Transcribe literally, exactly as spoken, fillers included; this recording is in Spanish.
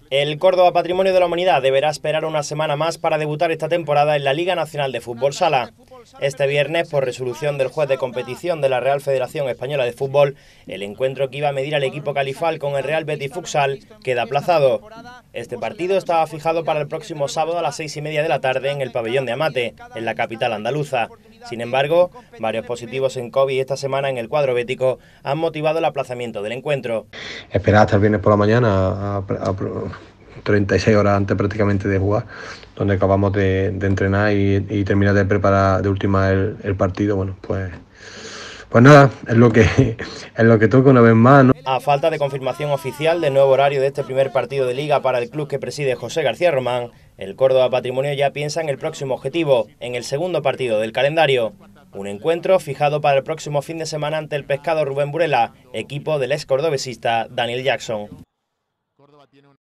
El Córdoba Patrimonio de la Humanidad deberá esperar una semana más para debutar esta temporada en la Liga Nacional de Fútbol Sala. Este viernes, por resolución del juez de competición de la Real Federación Española de Fútbol, el encuentro que iba a medir al equipo califal con el Real Betis Futsal queda aplazado. Este partido estaba fijado para el próximo sábado a las seis y media de la tarde en el pabellón de Amate, en la capital andaluza. Sin embargo, varios positivos en COVID esta semana en el cuadro bético han motivado el aplazamiento del encuentro. Esperar hasta el viernes por la mañana, a, a, a treinta y seis horas antes prácticamente de jugar, donde acabamos de, de entrenar y, y terminar de preparar de última el, el partido. Bueno, pues pues nada, es lo que es lo que toca una vez más, ¿no? A falta de confirmación oficial del nuevo horario de este primer partido de Liga para el club que preside José García Román, el Córdoba Patrimonio ya piensa en el próximo objetivo, en el segundo partido del calendario. Un encuentro fijado para el próximo fin de semana ante el Pescado Rubén Burela, equipo del ex cordobesista Daniel Jackson.